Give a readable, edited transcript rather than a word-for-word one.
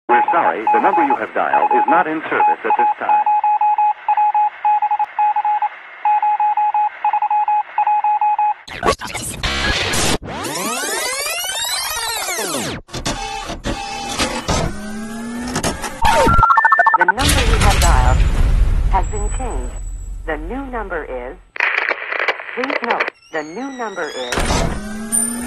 We're sorry, the number you have dialed is not in service at this time. The number you have dialed has been changed. The new number is... Please note, the new number is...